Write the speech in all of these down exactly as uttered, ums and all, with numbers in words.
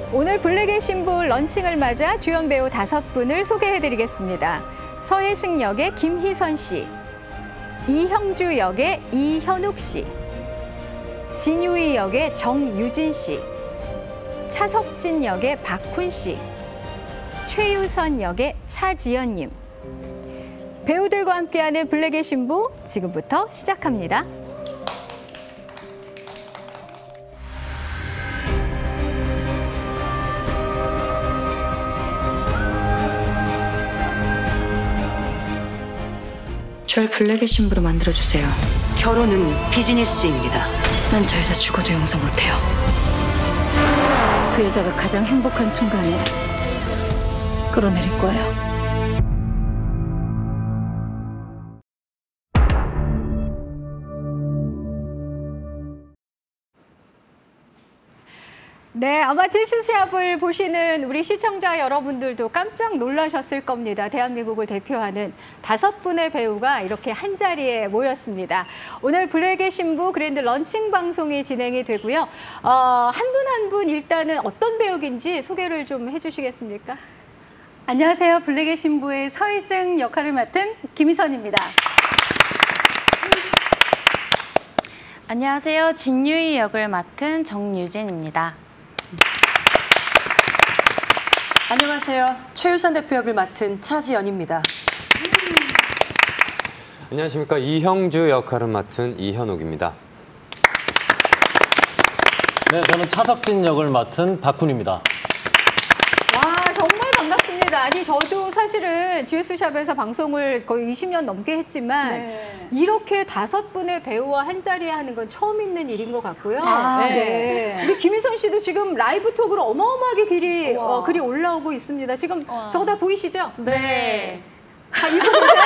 오늘 블랙의 신부 런칭을 맞아 주연 배우 다섯 분을 소개해드리겠습니다. 서혜승 역의 김희선 씨, 이형주 역의 이현욱 씨, 진유이 역의 정유진 씨, 차석진 역의 박훈 씨, 최유선 역의 차지연님. 배우들과 함께하는 블랙의 신부 지금부터 시작합니다. 절 블랙의 신부로 만들어주세요. 결혼은 비즈니스입니다. 난 저 여자 죽어도 용서 못해요. 그 여자가 가장 행복한 순간에 끌어내릴 거예요. 네, 아마 질수시합을 보시는 우리 시청자 여러분들도 깜짝 놀라셨을 겁니다. 대한민국을 대표하는 다섯 분의 배우가 이렇게 한자리에 모였습니다. 오늘 블랙의 신부 그랜드 런칭 방송이 진행이 되고요. 어, 한 분 한 분 일단은 어떤 배우인지 소개를 좀 해주시겠습니까? 안녕하세요. 블랙의 신부의 서희승 역할을 맡은 김희선입니다. 안녕하세요. 진유이 역을 맡은 정유진입니다. 안녕하세요. 최유선 대표 역을 맡은 차지연입니다. 안녕하십니까. 이형주 역할을 맡은 이현욱입니다. 네, 저는 차석진 역을 맡은 박훈입니다. 와, 정말 반갑습니다. 아니, 저도 사실은 지에스샵에서 방송을 거의 이십 년 넘게 했지만 네. 이렇게 다섯 분의 배우와 한자리에 하는 건 처음 있는 일인 것 같고요. 아, 네. 네. 우리 김희선 씨도 지금 라이브 톡으로 어마어마하게 글이, 어, 글이 올라오고 있습니다. 지금 와. 저거 다 보이시죠? 네. 다 읽어보세요.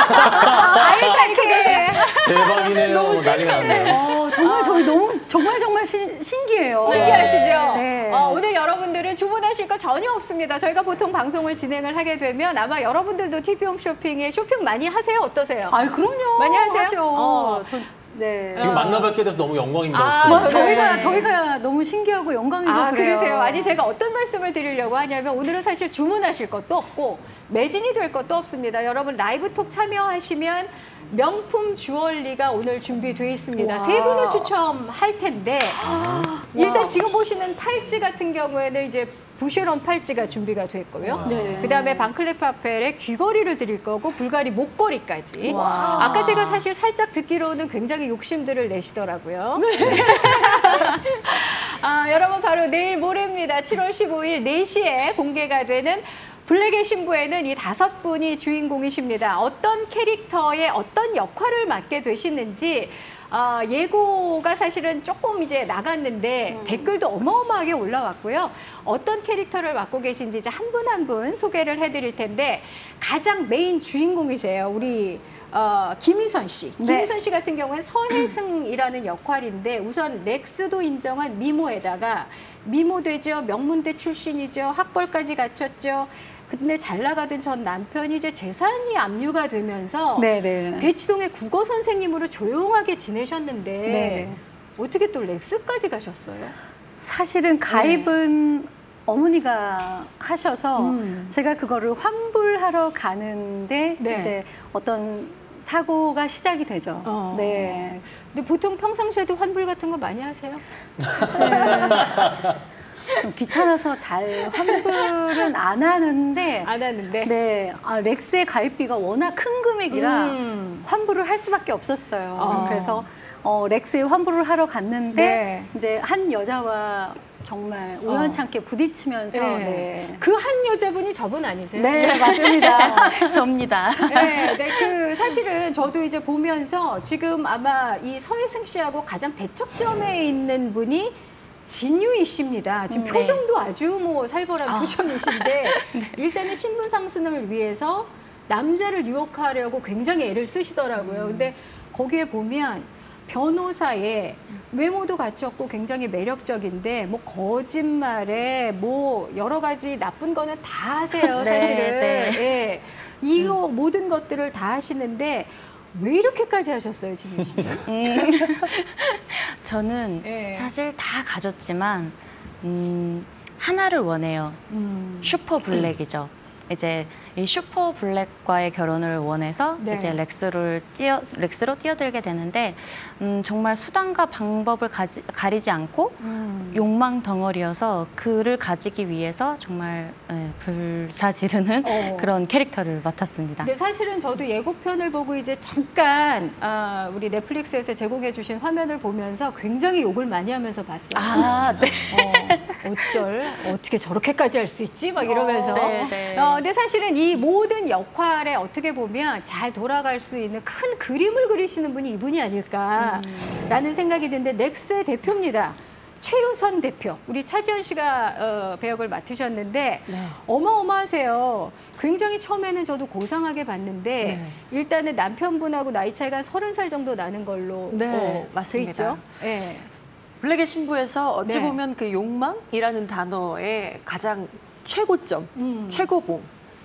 알차게. 대박이네요. 너무 난리 났네요. 어, 정말 저희 너무 정말 정말 신, 신기해요. 신기하시죠? 네. 어, 오늘 여러분들은 주문하실 거 전혀 없습니다. 저희가 보통 방송을 진행을 하게 되면 아마 여러분들도 티비홈 쇼핑에 쇼핑 많이 하세요? 어떠세요? 아, 그럼요. 많이 하세요? 하죠. 어. 저, 네. 지금 만나뵙게 돼서 너무 영광입니다. 아, 뭐, 저희가, 저희가 네. 저희가 너무 신기하고 영광이고 아, 그래요. 그러세요? 아니, 제가 어떤 말씀을 드리려고 하냐면 오늘은 사실 주문하실 것도 없고 매진이 될 것도 없습니다. 여러분 라이브톡 참여하시면 명품 주얼리가 오늘 준비되어 있습니다. 세 분을 추첨할 텐데 아, 일단 지금 보시는 팔찌 같은 경우에는 이제 부쉐런 팔찌가 준비가 됐고요. 네. 그다음에 반클레 파펠의 귀걸이를 드릴 거고 불가리 목걸이까지. 와. 아까 제가 사실 살짝 듣기로는 굉장히 욕심들을 내시더라고요. 네. 아, 여러분 바로 내일 모레입니다. 칠월 십오일 네 시에 공개가 되는 블랙의 신부에는 이 다섯 분이 주인공이십니다. 어떤 캐릭터의 어떤 역할을 맡게 되시는지 어, 예고가 사실은 조금 이제 나갔는데 음. 댓글도 어마어마하게 올라왔고요. 어떤 캐릭터를 맡고 계신지 이제 한 분 한 분 소개를 해드릴 텐데 가장 메인 주인공이세요. 우리 어, 김희선 씨. 네. 김희선 씨 같은 경우는 서혜승이라는 역할인데 우선 렉스도 인정한 미모에다가 미모되죠. 명문대 출신이죠. 학벌까지 갖췄죠. 근데 잘 나가던 전 남편이 이제 재산이 압류가 되면서 네네. 대치동의 국어 선생님으로 조용하게 지내셨는데 네네. 어떻게 또 렉스까지 가셨어요? 사실은 가입은 네. 어머니가 하셔서 음. 제가 그거를 환불하러 가는데 네. 이제 어떤 사고가 시작이 되죠. 어. 네. 근데 보통 평상시에도 환불 같은 거 많이 하세요? 사실 좀 귀찮아서 잘 환불은 안 하는데 안 하는데 네 아, 렉스의 가입비가 워낙 큰 금액이라 음. 환불을 할 수밖에 없었어요. 어. 그래서 어, 렉스에 환불을 하러 갔는데 네. 이제 한 여자와 정말 우연찮게 어. 부딪히면서 네. 네. 그 한 여자분이 저분 아니세요? 네, 맞습니다. 접니다. 네, 네, 그 사실은 저도 이제 보면서 지금 아마 이 서혜승 씨하고 가장 대척점에 있는 분이 진유이 씨입니다. 지금 음, 표정도 네. 아주 뭐 살벌한 아. 표정이신데 네. 일단은 신분 상승을 위해서 남자를 유혹하려고 굉장히 애를 쓰시더라고요. 음. 근데 거기에 보면 변호사의 외모도 갖췄고 굉장히 매력적인데 뭐 거짓말에 뭐 여러 가지 나쁜 거는 다 하세요. 사실은. 네, 네. 예. 이거 음. 모든 것들을 다 하시는데 왜 이렇게까지 하셨어요, 진유 씨? 음, 저는 네. 사실 다 가졌지만 음, 하나를 원해요. 음. 슈퍼 블랙이죠. 이제 이 슈퍼 블랙과의 결혼을 원해서 네. 이제 렉스를 뛰어 렉스로 뛰어들게 되는데 음, 정말 수단과 방법을 가지, 가리지 않고 음. 욕망 덩어리여서 그를 가지기 위해서 정말 예, 불사지르는 어. 그런 캐릭터를 맡았습니다. 근데 사실은 저도 예고편을 보고 이제 잠깐 아, 우리 넷플릭스에서 제공해주신 화면을 보면서 굉장히 욕을 많이 하면서 봤어요. 아, 네. 어, 어쩔 어떻게 저렇게까지 할 수 있지? 막 이러면서. 어, 네, 네. 어, 근데 사실은 이 모든 역할에 어떻게 보면 잘 돌아갈 수 있는 큰 그림을 그리시는 분이 이분이 아닐까라는 음. 생각이 드는데 넥스의 대표입니다. 최유선 대표, 우리 차지연 씨가 어, 배역을 맡으셨는데 네. 어마어마하세요. 굉장히 처음에는 저도 고상하게 봤는데 네. 일단은 남편분하고 나이 차이가 한 서른 살 정도 나는 걸로 네, 어, 맞습니다. 돼 있죠. 네. 블랙의 신부에서 어찌 네. 보면 그 욕망이라는 단어의 가장 최고점, 음. 최고봉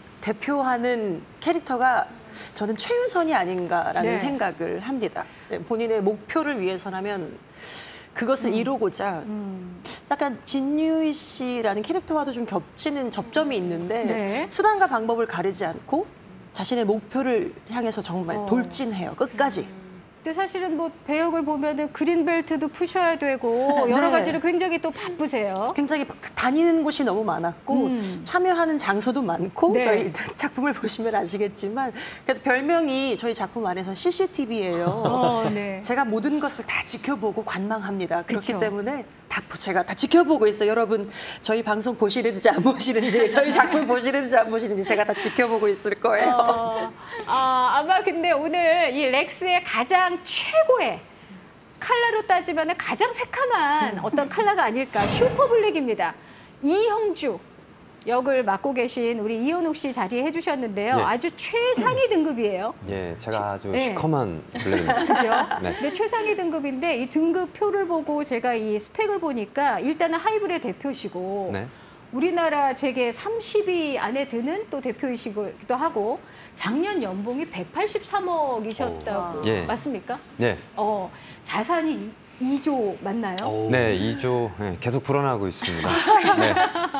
대표하는 캐릭터가 저는 최윤선이 아닌가라는 네. 생각을 합니다. 네, 본인의 목표를 위해서라면 그것을 이루고자 음. 약간 진유이 씨라는 캐릭터와도 좀 겹치는 접점이 있는데 네. 수단과 방법을 가리지 않고 자신의 목표를 향해서 정말 어. 돌진해요. 끝까지. 근데 사실은 뭐 배역을 보면은 그린벨트도 푸셔야 되고 여러 네. 가지로 굉장히 또 바쁘세요. 굉장히 다니는 곳이 너무 많았고 음. 참여하는 장소도 많고 네. 저희 작품을 보시면 아시겠지만 그래서 별명이 저희 작품 안에서 씨씨티비예요. 어, 네. 제가 모든 것을 다 지켜보고 관망합니다. 그렇기 그쵸. 때문에 다 제가 다 지켜보고 있어요. 여러분 저희 방송 보시는지 안 보시는지 저희 작품 보시는지 안 보시는지 제가 다 지켜보고 있을 거예요. 어, 아, 아마 근데 오늘 이 렉스의 가장 최고의 컬러로 따지면 가장 새카만 어떤 컬러가 아닐까. 슈퍼블랙입니다. 이형주 역을 맡고 계신 우리 이현욱 씨 자리해 주셨는데요. 네. 아주 최상위 등급이에요. 예, 제가 아주 네. 시커먼 블랙입니다. 그죠? 네. 근데 최상위 등급인데 이 등급표를 보고 제가 이 스펙을 보니까 일단은 하이브의 대표시고 네. 우리나라 재계 삼십 위 안에 드는 또 대표이시기도 하고 작년 연봉이 백팔십삼억이셨다고 예. 맞습니까? 네. 어, 자산이 이조 맞나요? 네, 이조 네, 계속 불어나고 있습니다. 네.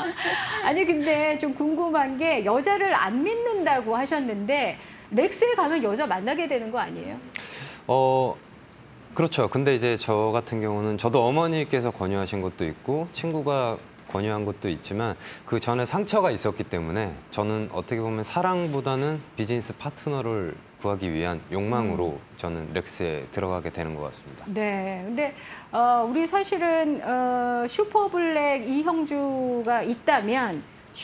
아니 근데 좀 궁금한 게 여자를 안 믿는다고 하셨는데 렉스에 가면 여자 만나게 되는 거 아니에요? 어, 그렇죠. 근데 이제 저 같은 경우는 저도 어머니께서 권유하신 것도 있고 친구가 권유한 것도 있지만 그 전에 상처가 있었기 때문에 저는 어떻게 보면 사랑보다는 비즈니스 파트너를 구하기 위한 욕망으로 저는 렉스에 들어가게 되는 것 같습니다. 네, 근데 어, 우리 사실은 어, 슈퍼블랙 이형주가 있다면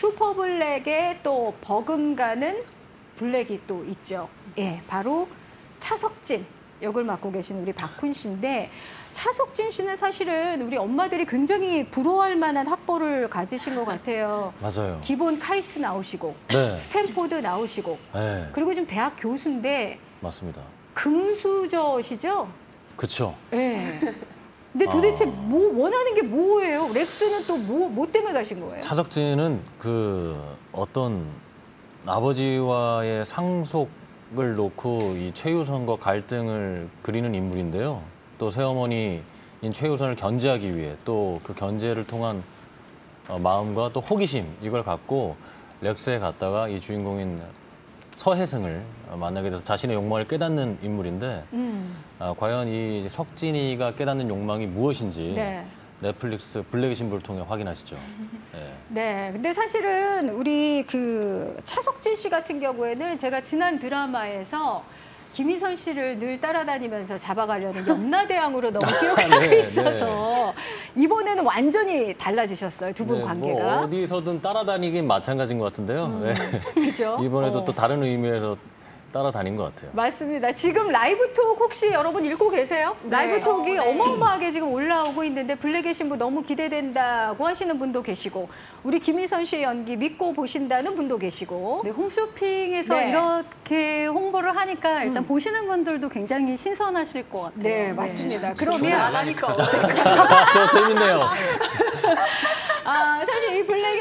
슈퍼블랙에 또 버금가는 블랙이 또 있죠. 예, 바로 차석진 역을 맡고 계신 우리 박훈 씨인데 차석진 씨는 사실은 우리 엄마들이 굉장히 부러워할 만한 학벌을 가지신 것 같아요. 맞아요. 기본 카이스트 나오시고 네. 스탠포드 나오시고 네, 그리고 지금 대학 교수인데 맞습니다. 금수저시죠? 그쵸. 네. 근데 도대체 뭐 원하는 게 뭐예요? 렉스는 또 뭐 뭐 때문에 가신 거예요? 차석진은 그 어떤 아버지와의 상속을 놓고 이 최유선과 갈등을 그리는 인물인데요. 또 새어머니인 최유선을 견제하기 위해 또 그 견제를 통한 어, 마음과 또 호기심 이걸 갖고 렉스에 갔다가 이 주인공인 서혜승을 만나게 돼서 자신의 욕망을 깨닫는 인물인데 음. 아, 과연 이 석진이가 깨닫는 욕망이 무엇인지 네. 넷플릭스 블랙의 신부를 통해 확인하시죠. 네. 네. 근데 사실은 우리 그 차석진 씨 같은 경우에는 제가 지난 드라마에서 김희선 씨를 늘 따라다니면서 잡아가려는 염라대왕으로 너무 기억하고 네, 있어서 이번에는 완전히 달라지셨어요. 두 분 네, 관계가. 뭐 어디서든 따라다니긴 마찬가지인 것 같은데요. 네. 그죠? 이번에도 어. 또 다른 의미에서 따라다닌 것 같아요. 맞습니다. 지금 라이브 톡 혹시 여러분 읽고 계세요? 네. 라이브 톡이 어, 네. 어마어마하게 지금 올라오고 있는데 블랙의 신부 너무 기대된다고 하시는 분도 계시고 우리 김희선 씨의 연기 믿고 보신다는 분도 계시고 네, 홈쇼핑에서 네. 이렇게 홍보를 하니까 일단 보시는 분들도 굉장히 신선하실 것 같아요. 네, 맞습니다. 안 그러면 하니까 저 재밌네요. 아, 사실 이 블랙의 신부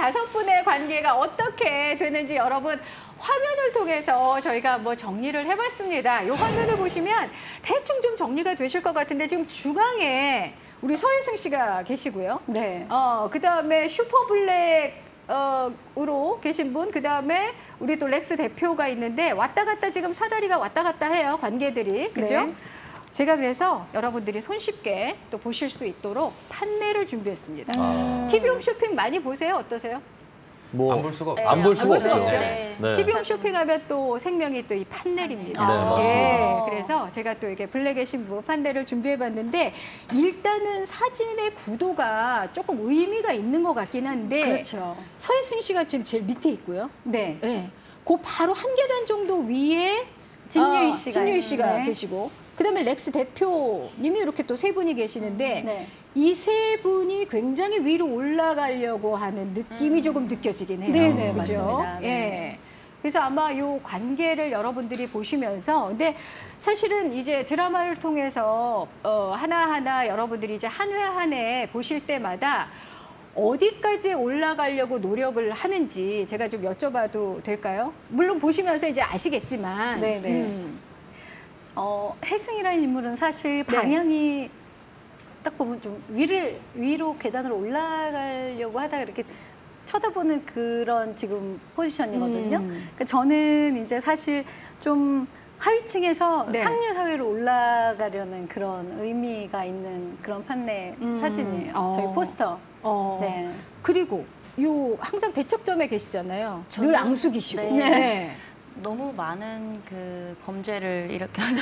다섯 분의 관계가 어떻게 되는지 여러분 화면을 통해서 저희가 뭐 정리를 해봤습니다. 이 화면을 보시면 대충 좀 정리가 되실 것 같은데 지금 중앙에 우리 서혜승 씨가 계시고요. 네. 어, 그다음에 슈퍼블랙 어, 으로 계신 분, 그다음에 우리 또 렉스 대표가 있는데 왔다 갔다 지금 사다리가 왔다 갔다 해요. 관계들이. 그죠? 네. 제가 그래서 여러분들이 손쉽게 또 보실 수 있도록 판넬을 준비했습니다. 아. 티비홈 쇼핑 많이 보세요? 어떠세요? 뭐 안 볼 수가 없죠. 안 볼 수가 안 볼 수가 없죠. 없죠. 네. 네. 티비홈 쇼핑하면 또 생명이 또 이 판넬입니다. 네, 맞습니다. 예, 그래서 제가 또 이렇게 블랙의 신부 판넬을 준비해봤는데 일단은 사진의 구도가 조금 의미가 있는 것 같긴 한데 그렇죠. 서혜승 씨가 지금 제일 밑에 있고요. 네. 예, 그 바로 한 계단 정도 위에 진유희 어, 씨가 진유희 씨가 있는데. 계시고 그다음에 렉스 대표님이 이렇게 또 세 분이 계시는데 네. 이 세 분이 굉장히 위로 올라가려고 하는 느낌이 조금 느껴지긴 해요. 네, 네, 그죠? 맞습니다. 네. 예. 그래서 아마 요 관계를 여러분들이 보시면서 근데 사실은 이제 드라마를 통해서 어, 하나하나 여러분들이 이제 한 회 한 회 보실 때마다 어디까지 올라가려고 노력을 하는지 제가 좀 여쭤봐도 될까요? 물론 보시면서 이제 아시겠지만 네, 네. 음. 어, 혜승이라는 인물은 사실 방향이 딱 보면 좀 위를 위로 계단을 올라가려고 하다가 이렇게 쳐다보는 그런 지금 포지션이거든요. 음. 그러니까 저는 이제 사실 좀 하위층에서 네. 상류 사회로 올라가려는 그런 의미가 있는 그런 판넬 음. 사진이에요. 어. 저희 포스터. 어. 네. 그리고 요 항상 대척점에 계시잖아요. 저는- 늘 앙숙이시고. 네. 네. 너무 많은 그 범죄를 일으켜서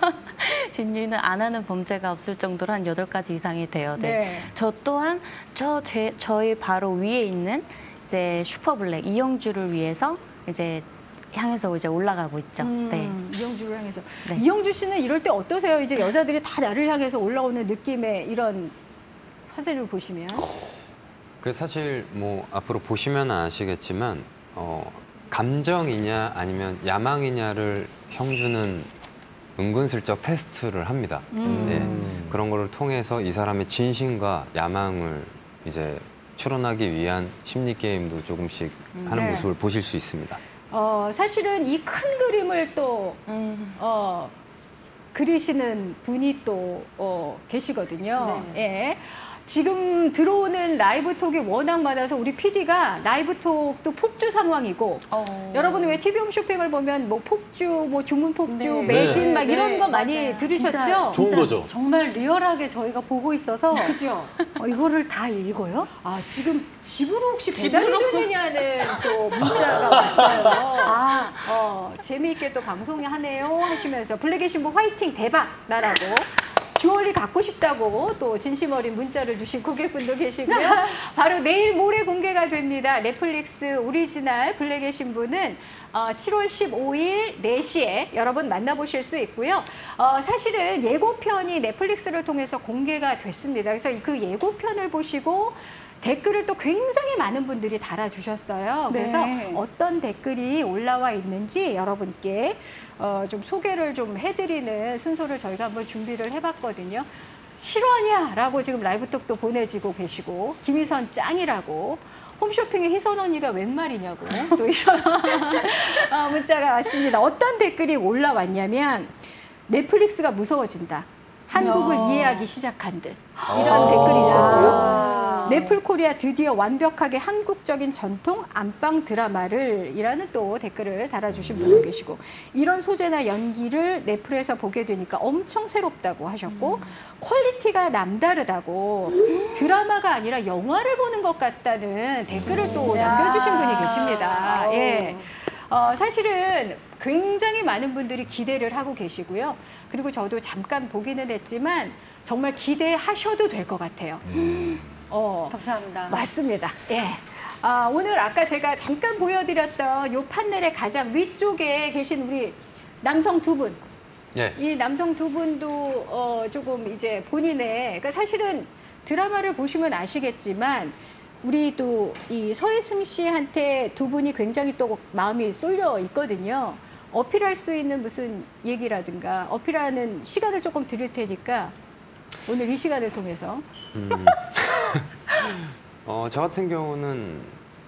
진유는 안 하는 범죄가 없을 정도로 한 여덟 가지 이상이 돼요. 네. 네. 저 또한 저 제, 저희 바로 위에 있는 이제 슈퍼블랙 이영주를 위해서 이제 향해서 이제 올라가고 있죠. 음, 네. 이영주를 향해서. 네. 이영주 씨는 이럴 때 어떠세요? 이제 여자들이 다 나를 향해서 올라오는 느낌의 이런 화질을 보시면. 그래서 사실 뭐 앞으로 보시면 아시겠지만 어, 감정이냐 아니면 야망이냐를 형주는 은근슬쩍 테스트를 합니다. 네. 그런 거를 통해서 이 사람의 진심과 야망을 이제 추론하기 위한 심리 게임도 조금씩 하는 네. 모습을 보실 수 있습니다. 어, 사실은 이 큰 그림을 또 음. 어, 그리시는 분이 또 어, 계시거든요. 예. 지금 들어오는 라이브 톡이 워낙 많아서 우리 피디가 라이브 톡도 폭주 상황이고 어. 여러분 왜 티비홈 쇼핑을 보면 뭐 폭주, 뭐 주문 폭주, 네. 매진 네. 막 이런 네, 거 많이 맞아요. 들으셨죠? 진짜, 좋은 진짜 거죠. 정말 리얼하게 저희가 보고 있어서 그죠? 어, 이거를 다 읽어요? 아, 지금 집으로 혹시 배달이 되느냐는 또 문자가 왔어요. 아. 어, 재미있게 또 방송하네요 하시면서 블랙의 신부 화이팅 대박 나라고 주얼리 갖고 싶다고 또 진심 어린 문자를 주신 고객분도 계시고요. 바로 내일 모레 공개가 됩니다. 넷플릭스 오리지널 블랙의 신부는 어, 칠월 십오일 네 시에 여러분 만나보실 수 있고요. 어, 사실은 예고편이 넷플릭스를 통해서 공개가 됐습니다. 그래서 그 예고편을 보시고 댓글을 또 굉장히 많은 분들이 달아주셨어요. 네. 그래서 어떤 댓글이 올라와 있는지 여러분께 어, 좀 소개를 좀 해드리는 순서를 저희가 한번 준비를 해봤거든요. 실화냐? 라고 지금 라이브톡도 보내지고 계시고 김희선 짱이라고 홈쇼핑의 희선 언니가 웬 말이냐고 또 이런 어, 문자가 왔습니다. 어떤 댓글이 올라왔냐면 넷플릭스가 무서워진다. 한국을 어. 이해하기 시작한 듯 이런 댓글이 있었고요. 아. 넷플코리아 드디어 완벽하게 한국적인 전통 안방 드라마를 이라는 또 댓글을 달아주신 분도 계시고 이런 소재나 연기를 넷플에서 보게 되니까 엄청 새롭다고 하셨고 퀄리티가 남다르다고 드라마가 아니라 영화를 보는 것 같다는 댓글을 또 남겨주신 분이 계십니다. 예. 어, 사실은 굉장히 많은 분들이 기대를 하고 계시고요. 그리고 저도 잠깐 보기는 했지만 정말 기대하셔도 될 것 같아요. 어, 감사합니다. 맞습니다. 예. 아, 오늘 아까 제가 잠깐 보여드렸던 요 판넬의 가장 위쪽에 계신 우리 남성 두 분. 네. 이 남성 두 분도 어, 조금 이제 본인의, 그러니까 사실은 드라마를 보시면 아시겠지만 우리 또 이 서혜승 씨한테 두 분이 굉장히 또 마음이 쏠려 있거든요. 어필할 수 있는 무슨 얘기라든가 어필하는 시간을 조금 드릴 테니까 오늘 이 시간을 통해서. 음. 어, 저 같은 경우는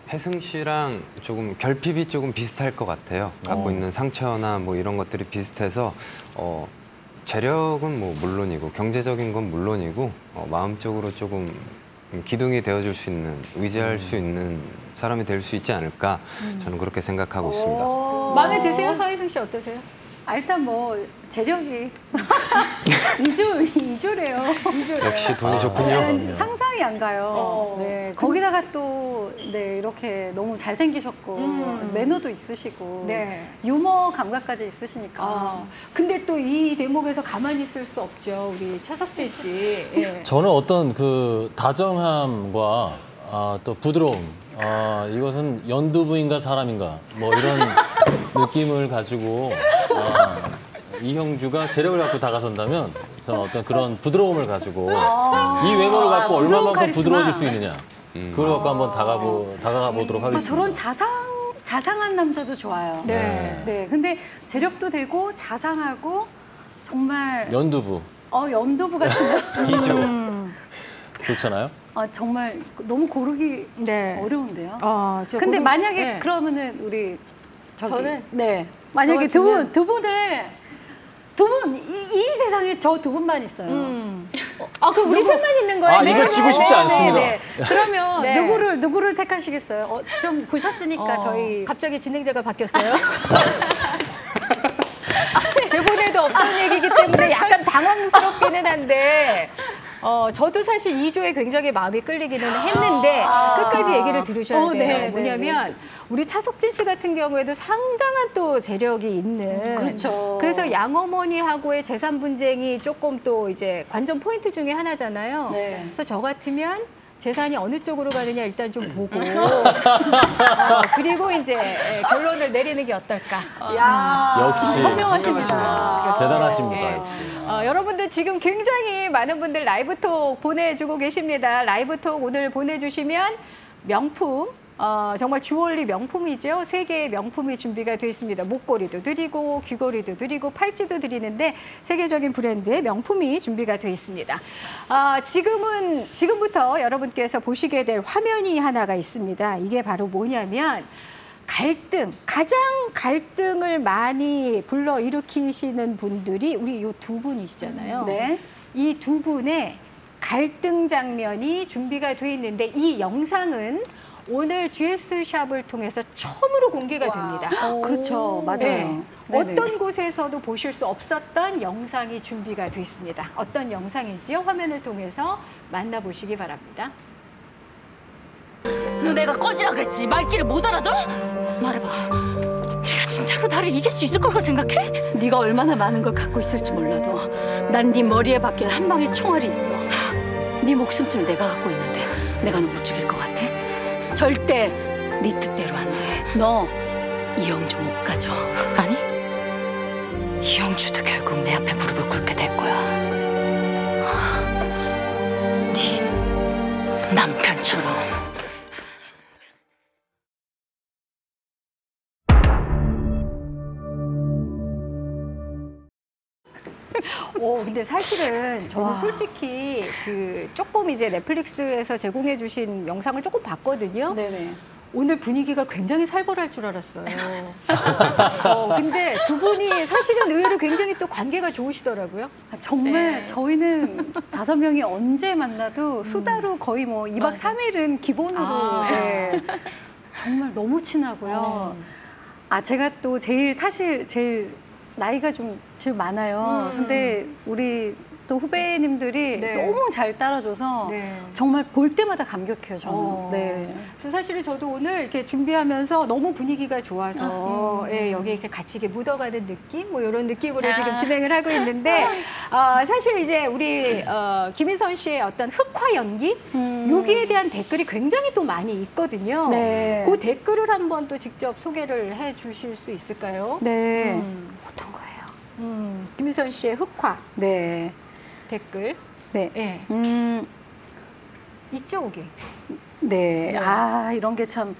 혜승 씨랑 조금 결핍이 조금 비슷할 것 같아요. 갖고 어. 있는 상처나 뭐 이런 것들이 비슷해서 어, 재력은 뭐 물론이고 경제적인 건 물론이고 어, 마음적으로 조금 기둥이 되어줄 수 있는, 의지할 수 있는 사람이 될 수 있지 않을까 저는 그렇게 생각하고 있습니다. 마음에 드세요? 서혜승 씨 어떠세요? 아, 일단 뭐 재력이 이조 이조래요. 역시 돈이 좋군요. 상상이 안 가요. 어. 네, 거기다가 또 네, 이렇게 너무 잘생기셨고 음. 매너도 있으시고 네. 유머 감각까지 있으시니까. 아, 근데 또 이 대목에서 가만히 있을 수 없죠. 우리 차석진 씨. 예. 저는 어떤 그 다정함과 아, 또 부드러움, 아, 이것은 연두부인가 사람인가 뭐 이런 느낌을 가지고 아, 이형주가 재력을 갖고 다가선다면 저는 어떤 그런 부드러움을 가지고 이 외모를 갖고 아, 얼마만큼 카리스마. 부드러워질 수 있느냐 그걸 갖고 한번 다가보, 다가가 보도록 아, 하겠습니다. 저런 자상 자상한 남자도 좋아요. 네. 네, 근데 재력도 되고 자상하고 정말 연두부 어 연두부 같은 이죠. 좋잖아요. 아 정말 너무 고르기 네. 어려운데요. 어, 저 근데 고르- 만약에 네. 그러면은 우리 저기, 저는? 네 만약에 저 두 분 같으면? 두 분을 두 분 이 이 세상에 저 두 분만 있어요. 음. 아, 그럼 우리 셋만 있는 거예요? 아, 이거 지고 싶지 않습니다. 네, 네. 그러면 네. 누구를 누구를 택하시겠어요? 어, 좀 보셨으니까 어, 저희 갑자기 진행자가 바뀌었어요. 대본에도 없던 얘기이기 때문에 약간 당황스럽기는 한데 어, 저도 사실 이조에 굉장히 마음이 끌리기는 했는데 끝까지 얘기를 들으셔야 어, 돼요. 네, 네, 뭐냐면 네. 우리 차석진 씨 같은 경우에도 상당한 또 재력이 있는 그렇죠. 그래서 양어머니하고의 재산 분쟁이 조금 또 이제 관전 포인트 중에 하나잖아요. 네. 그래서 저 같으면 재산이 어느 쪽으로 가느냐 일단 좀 보고 어, 그리고 이제 예, 결론을 내리는 게 어떨까. 야 역시 현명하십니다. 대단하십니다. 예. 역시. 어, 여러분들 지금 굉장히 많은 분들 라이브톡 보내주고 계십니다. 라이브톡 오늘 보내주시면 명품 어, 정말 주얼리 명품이죠. 세 개의 명품이 준비가 되어 있습니다. 목걸이도 드리고 귀걸이도 드리고 팔찌도 드리는데 세계적인 브랜드의 명품이 준비가 되어 있습니다. 아, 지금은 지금부터 여러분께서 보시게 될 화면이 하나가 있습니다. 이게 바로 뭐냐면 갈등, 가장 갈등을 많이 불러일으키시는 분들이 우리 이 두 분이시잖아요. 네. 이 두 분의 갈등 장면이 준비가 되어 있는데 이 영상은 오늘 지에스샵을 통해서 처음으로 공개가 됩니다. 그렇죠. 맞아요. 네. 네네. 어떤 곳에서도 보실 수 없었던 영상이 준비가 되어 있습니다. 어떤 영상인지요? 화면을 통해서 만나보시기 바랍니다. 너 내가 꺼지라고 했지 말귀를 못 알아들어? 말해봐. 네가 진짜로 나를 이길 수 있을 거라고 생각해? 네가 얼마나 많은 걸 갖고 있을지 몰라도 난 네 머리에 박힐 한 방의 총알이 있어. 네 목숨쯤 내가 갖고 있는데 내가 너 못 죽일 것 같아? 절대 네 뜻대로 안 돼. 너 이영주 못 가져. 아니, 이영주도 결국 내 앞에 무릎을 꿇게 될 거야. 네 남편처럼. 오, 근데 사실은 저는 솔직히 그 조금 이제 넷플릭스에서 제공해 주신 영상을 조금 봤거든요. 네네. 오늘 분위기가 굉장히 살벌할 줄 알았어요. 어, 근데 두 분이 사실은 의외로 굉장히 또 관계가 좋으시더라고요. 아, 정말 저희는 다섯 명이 언제 만나도 수다로 거의 뭐 이 박 삼 일은 기본으로 아. 네. 정말 너무 친하고요. 아 제가 또 제일 사실 제일 나이가 좀 제일 많아요. 근데 우리 또 후배님들이 네. 너무 잘 따라줘서 네. 정말 볼 때마다 감격해요, 저는. 어. 네. 그래서 사실은 저도 오늘 이렇게 준비하면서 너무 분위기가 좋아서 예, 여기 이렇게 같이 이렇게 묻어가는 느낌, 뭐 이런 느낌으로 지금 진행을 하고 있는데 어, 사실 이제 우리 어, 김인선 씨의 어떤 흑화 연기 여기에 대한 댓글이 굉장히 또 많이 있거든요. 네. 그 댓글을 한번 또 직접 소개를 해주실 수 있을까요? 네. 음. 어떤 거예요? 음, 김인선 씨의 흑화 네. 댓글 네. 예, 음, 있죠, 오게. 네. 네. 아, 이런 게 참.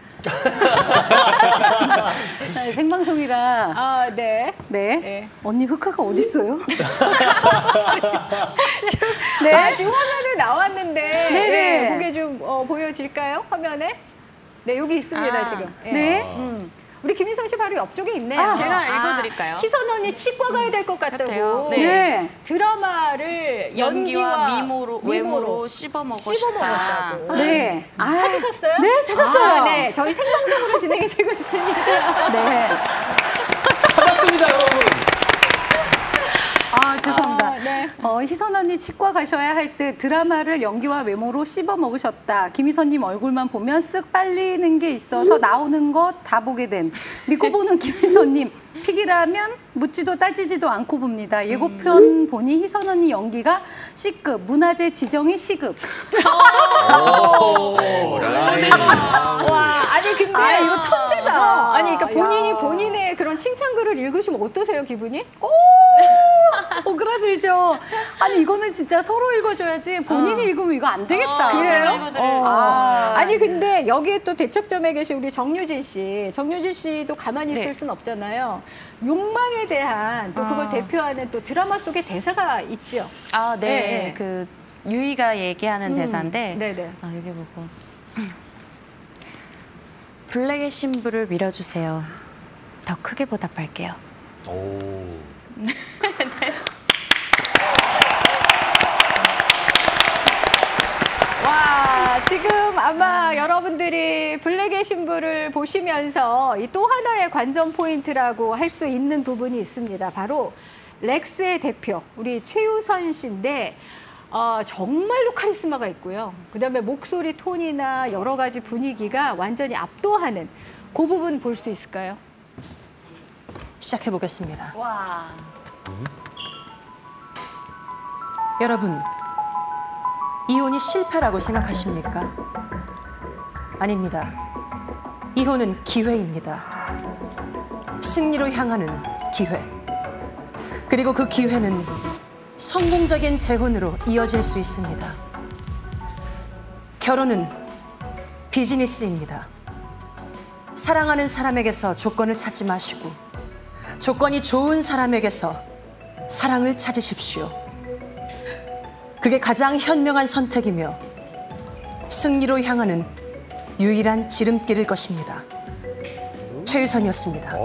생방송이라. 아, 네. 네. 네. 언니 흑화가 어딨어요? 네. 아, 지금 화면에 나왔는데 네네. 네, 그게 좀 어, 보여질까요? 화면에? 네, 여기 있습니다, 아. 지금. 예. 네. 음. 우리 김인성 씨 바로 옆쪽에 있네요. 아, 제가 읽어드릴까요? 희선 언니 치과 가야 될 것 같다고. 같아요. 네. 네. 드라마를 연기와 연기와 미모로, 외모로 씹어 먹고 씹어 싶다. 먹었다고. 네. 아, 찾으셨어요? 네, 찾았어요. 아, 네, 저희 생방송으로 진행이 되고 있습니다. 네. 반갑습니다, 여러분. 아, 죄송합니다. 아, 네. 어, 희선 언니 치과 가셔야 할 듯 드라마를 연기와 외모로 씹어 먹으셨다. 김희선님 얼굴만 보면 쓱 빨리는 게 있어서 나오는 것 다 보게 됨. 믿고 보는 김희선님. 픽이라면 묻지도 따지지도 않고 봅니다. 예고편 보니 희선 언니 연기가 C급, 문화재 지정이 C급. 와, 아니 근데 아, 이거 천재다. 어, 아니 그러니까 본인이 야. 본인의 그런 칭찬글을 읽으시면 어떠세요, 기분이? 오그라들죠. 아니 이거는 진짜 서로 읽어줘야지 본인이 읽으면 이거 안 되겠다. 어, 그래요? 제가 읽어드려요. 아, 아니 근데 여기에 또 대척점에 계신 우리 정유진 씨, 정유진 씨도 가만히 있을 네. 순 없잖아요. 욕망에 대한 또 그걸 대표하는 또 드라마 속의 대사가 있죠. 아, 네. 네. 그 유이가 얘기하는 음, 대사인데 네네. 아, 여기 보고 블랙의 신부를 밀어주세요. 더 크게 보답할게요. 오. 와, 지금 아마 여러분들이 블랙의 신부를 보시면서 이 또 하나의 관전 포인트라고 할 수 있는 부분이 있습니다. 바로 렉스의 대표, 우리 최유선 씨인데 어, 정말로 카리스마가 있고요. 그다음에 목소리 톤이나 여러 가지 분위기가 완전히 압도하는 그 부분 볼 수 있을까요? 시작해 보겠습니다. 와. 여러분, 이혼이 실패라고 생각하십니까? 아닙니다. 이혼은 기회입니다. 승리로 향하는 기회. 그리고 그 기회는 성공적인 재혼으로 이어질 수 있습니다. 결혼은 비즈니스입니다. 사랑하는 사람에게서 조건을 찾지 마시고 조건이 좋은 사람에게서 사랑을 찾으십시오. 그게 가장 현명한 선택이며 승리로 향하는 유일한 지름길일 것입니다. 최유선이었습니다.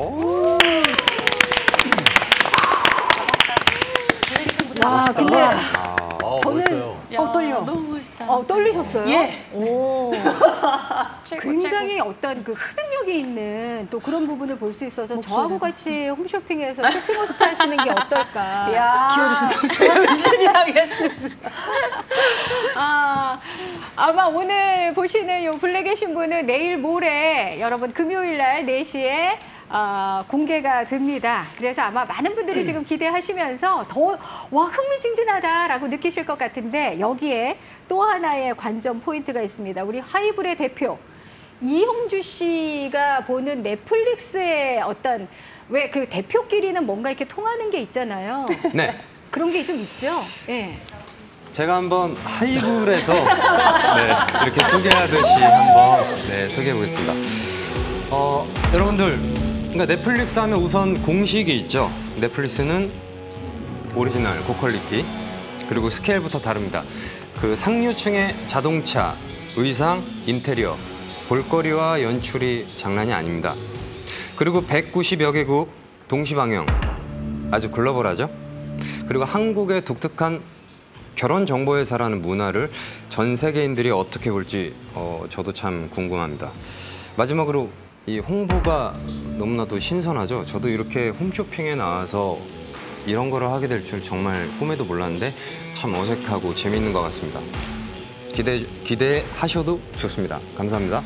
와, 근데 아, 저는 멋있어요. 어, 떨려. 너무 멋있다. 어, 떨리셨어요? 예. 오. 최고, 굉장히 어떤 그 흡입력이 있는 또 그런 부분을 볼 수 있어서 저하고 같이 홈쇼핑에서 쇼핑호스트 하시는 게 어떨까. 야. 기어주셔서 제가 열심히 하겠습니다. 아, 아마 오늘 보시는 요 블랙의 신부는 내일 모레 여러분 금요일 날 네 시에 어, 공개가 됩니다. 그래서 아마 많은 분들이 지금 기대하시면서 더 와 흥미진진하다라고 느끼실 것 같은데 여기에 또 하나의 관전 포인트가 있습니다. 우리 하이블의 대표 이형주 씨가 보는 넷플릭스의 어떤 왜 그 대표끼리는 뭔가 이렇게 통하는 게 있잖아요. 네. 그런 게 좀 있죠. 예. 제가 한번 하이블에서 네, 이렇게 소개하듯이 한번 네, 소개해 보겠습니다. 어, 여러분들, 그러니까 넷플릭스 하면 우선 공식이 있죠. 넷플릭스는 오리지널, 고퀄리티, 그리고 스케일부터 다릅니다. 그 상류층의 자동차, 의상, 인테리어, 볼거리와 연출이 장난이 아닙니다. 그리고 백구십여 개국 동시방영, 아주 글로벌하죠. 그리고 한국의 독특한 결혼 정보회사라는 문화를 전 세계인들이 어떻게 볼지 어, 저도 참 궁금합니다. 마지막으로 이 홍보가 너무나도 신선하죠. 저도 이렇게 홈쇼핑에 나와서 이런 거를 하게 될 줄 정말 꿈에도 몰랐는데 참 어색하고 재미있는 것 같습니다. 기대, 기대하셔도 좋습니다. 감사합니다.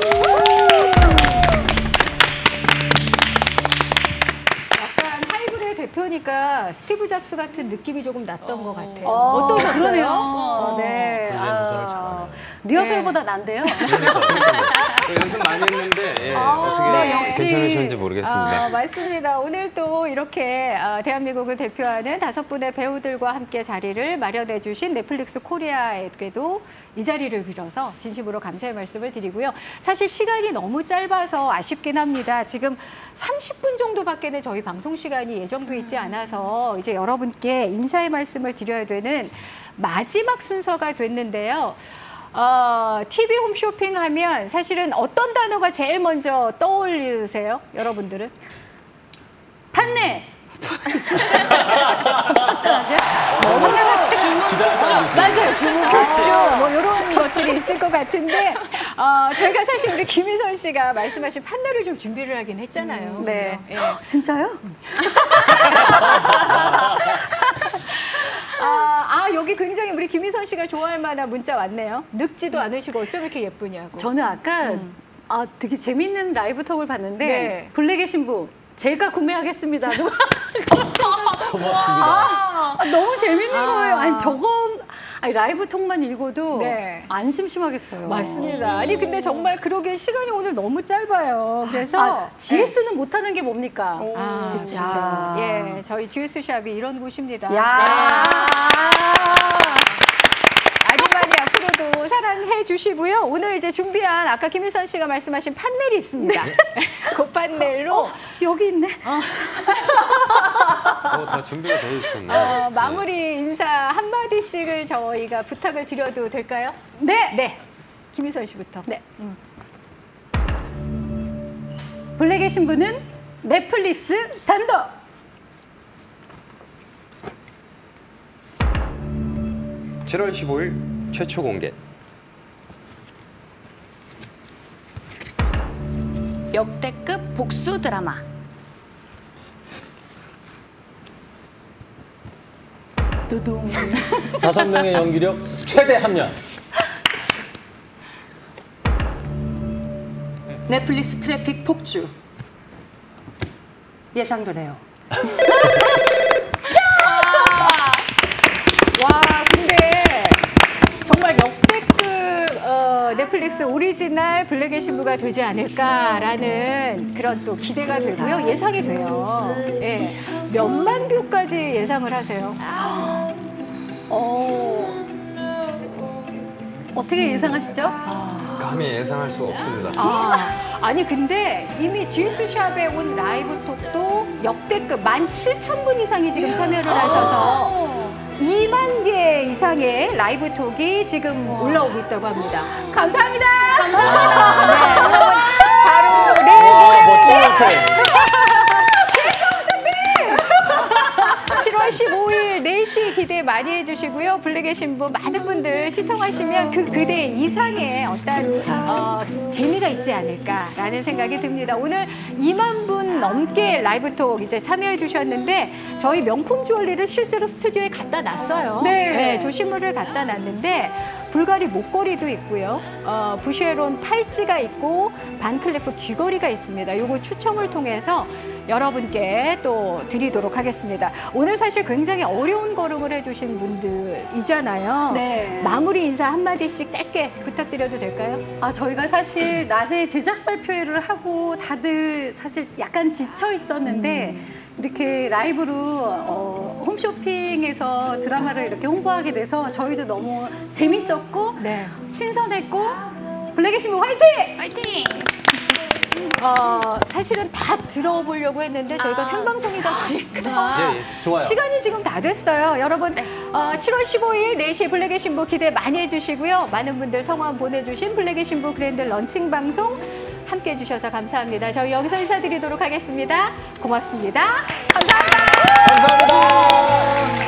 약간 하이블의 대표니까 스티브 잡스 같은 느낌이 조금 났던 것 같아요. 어, 어떠셨어요? 그러네요. 어, 네. 브레인 구성을 잘하네. 리허설보다 난데요. 연습 많이 했는데 예, 아, 어떻게 네, 역시. 괜찮으셨는지 모르겠습니다. 아, 맞습니다. 오늘 또 이렇게 아, 대한민국을 대표하는 다섯 분의 배우들과 함께 자리를 마련해 주신 넷플릭스 코리아에게도 이 자리를 빌어서 진심으로 감사의 말씀을 드리고요. 사실 시간이 너무 짧아서 아쉽긴 합니다. 지금 삼십 분 정도밖에 저희 방송 시간이 예정돼 있지 않아서 이제 여러분께 인사의 말씀을 드려야 되는 마지막 순서가 됐는데요. 어, 티비 홈쇼핑 하면 사실은 어떤 단어가 제일 먼저 떠올리세요? 여러분들은? 판넬. 맞아요. 주문극주 뭐 이런 것들이 있을 것 같은데 어, 저희가 사실 우리 김희선 씨가 말씀하신 판넬을 좀 준비를 하긴 했잖아요. 음, 네. 그죠? 예. 진짜요? 아, 아 여기 굉장히 우리 김희선 씨가 좋아할 만한 문자 왔네요. 늙지도 않으시고 어쩜 이렇게 예쁘냐고. 저는 아까 음. 아, 되게 재밌는 라이브 톡을 봤는데 네. 블랙의 신부 제가 구매하겠습니다. 누가 고맙습니다. 아, 너무 재밌는 아. 거예요. 아니 저거 아니, 라이브 톡만 읽어도 네. 안 심심하겠어요. 맞습니다. 아니 근데 정말 그러기엔 시간이 오늘 너무 짧아요. 그래서 아, 지에스는 못하는 게 뭡니까? 아, 그쵸. 그렇죠. 예, 저희 지에스 샵이 이런 곳입니다. 야. 많이 많이 앞으로도 사랑해 주시고요. 오늘 이제 준비한 아까 김일선 씨가 말씀하신 판넬이 있습니다. 그 판넬로 어, 여기 있네. 어, 다 준비가 되어 있었네. 어, 마무리 인사 한마디씩을 저희가 부탁을 드려도 될까요? 네. 네. 김일선 씨부터. 네. 블랙의 신부는 넷플릭스 단독. 칠월 십오일 최초 공개. 역대급 복수 드라마. 두둥. 다섯 명의 연기력 최대 합량. 넷플릭스 트래픽 폭주. 예상되네요. 와, 근데 정말 역대급 어, 넷플릭스 오리지널 블랙의 신부가 되지 않을까라는 그런 또 기대가 되고요. 예상이 돼요. 예. 몇만 뷰까지 예상을 하세요. 어. 어떻게 예상하시죠? 감히 예상할 수 없습니다. 아, 아니 근데 이미 지에스샵에 온 라이브 톡도 역대급 만 칠천 분 이상이 지금 참여를 하셔서 이만 개 이상의 라이브 톡이 지금 올라오고 있다고 합니다. 감사합니다. 감사합니다. 네, 여러분 바로 내일 와, 멋진 모레 것 같아. 칠월 십오일 네 시 기대 많이 해주시고요. 블랙의 신부 많은 분들 시청하시면 그 그대 이상의 어떤 어, 재미가 있지 않을까라는 생각이 듭니다. 오늘 이만 분 넘게 라이브톡 이제 참여해 주셨는데 저희 명품 주얼리를 실제로 스튜디오에 갖다 놨어요. 네. 조신물을 갖다 놨는데 불가리 목걸이도 있고요. 어, 부쉐론 팔찌가 있고 반클레프 귀걸이가 있습니다. 요거 추첨을 통해서 여러분께 또 드리도록 하겠습니다. 오늘 사실 굉장히 어려운 걸음을 해주신 분들이잖아요. 네. 마무리 인사 한마디씩 짧게 부탁드려도 될까요? 아, 저희가 사실 낮에 제작 발표회를 하고 다들 사실 약간 지쳐 있었는데 이렇게 라이브로 어, 홈쇼핑에서 드라마를 이렇게 홍보하게 돼서 저희도 너무 재밌었고 네. 신선했고 블랙의 신부 화이팅! 화이팅! 어, 사실은 다 들어보려고 했는데 저희가 생방송이다 보니까 예, 예. 좋아요. 시간이 지금 다 됐어요. 여러분 어, 칠월 십오일 네 시 블랙의 신부 기대 많이 해주시고요. 많은 분들 성원 보내주신 블랙의 신부 그랜드 런칭 방송 함께해 주셔서 감사합니다. 저희 여기서 인사드리도록 하겠습니다. 고맙습니다. 감사합니다. 감사합니다.